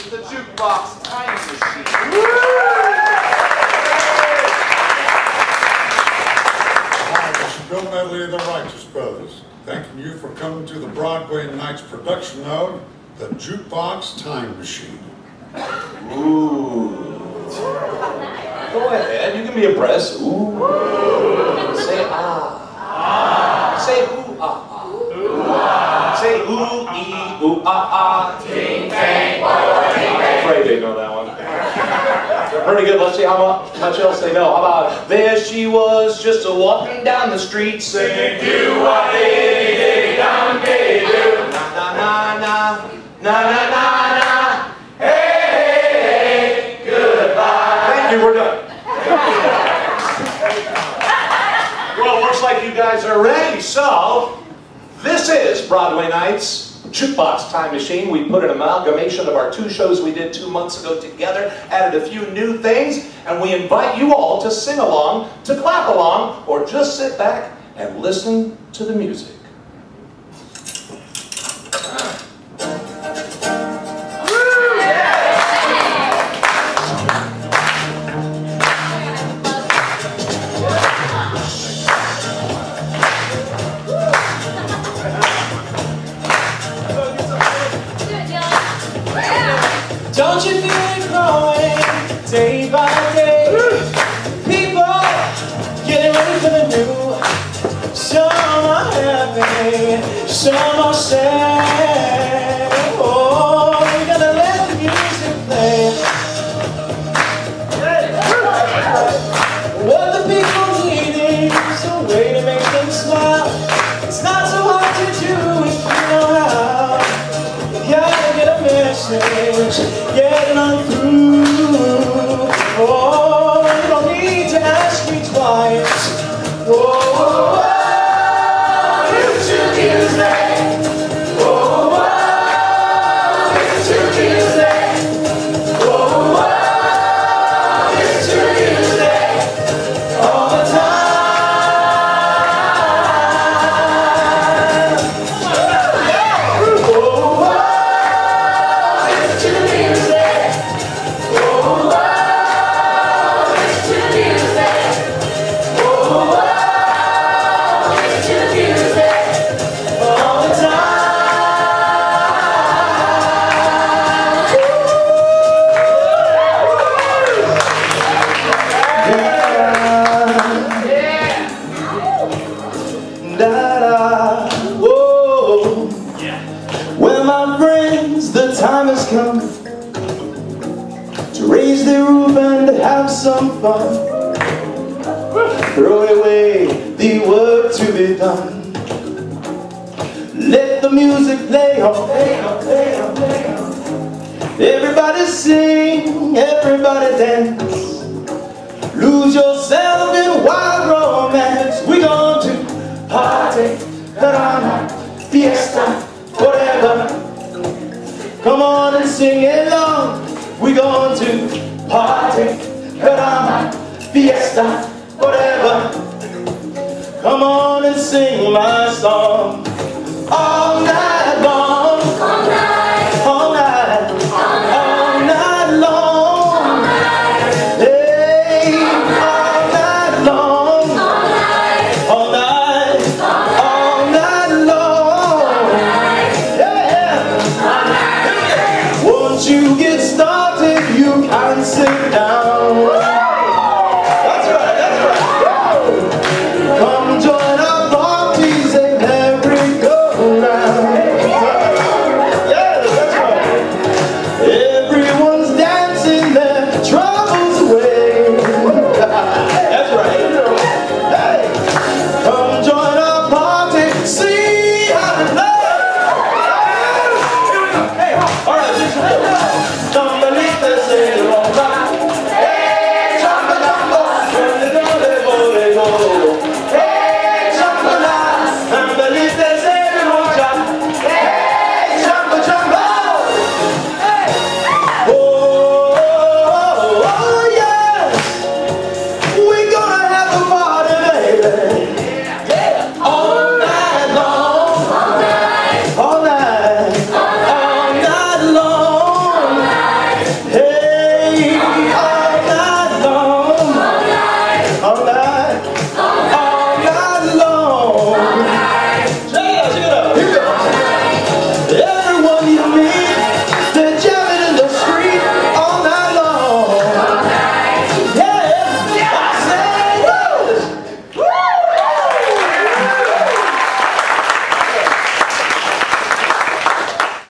the Jukebox Time Machine. Hi, this is Bill Medley of the Righteous Brothers, thanking you for coming to the Broadway Nights production of the Jukebox Time Machine. Ooh. Go ahead, you can be impressed. Ooh. Say ah. Say ooh ah ah. Say ooh ee ooh ah ah. Ting tang. I'm afraid they know that one. They're pretty good. Let's see how much else they know. How about there she was just a walking down the street singing do what they down they do. Na na na na na na na na. Hey hey hey. Goodbye. Thank you. We're done. Well, looks like you guys are ready, so this is Broadway Nights Jukebox Time Machine. We put an amalgamation of our two shows we did 2 months ago together, added a few new things, and we invite you all to sing along, to clap along, or just sit back and listen to the music. Don't you feel it growing day by day? People getting ready for the new. Some are happy, some are sad. Oh, we gotta let the music play. What the people need is a way to make them smile. It's not so hard to do if you know how. You gotta get a message, get it on through. Oh, you don't need to ask me twice. Oh, oh, oh, it's your music. Oh, oh, it's your music. Oh, oh, it's your music. All the time. Oh, oh, it's your music. Oh, oh, it's your music. Oh, oh, it's your music. All the time. Da-da, whoa. Well, my friends, the time has come to raise the roof and to have some fun. Throw away the work to be done. Let the music play on, play on, play on, play on. Everybody sing, everybody dance. Lose yourself in wild romance. We're going to party, drama, fiesta, forever. Come on and sing along. We're going to party, drama, fiesta, forever. Come on and sing my song. All night long. All night. All night. All night long. All night. Hey. All night long. All night. All night. All night long. Yeah. Once you get started, you can't sit down.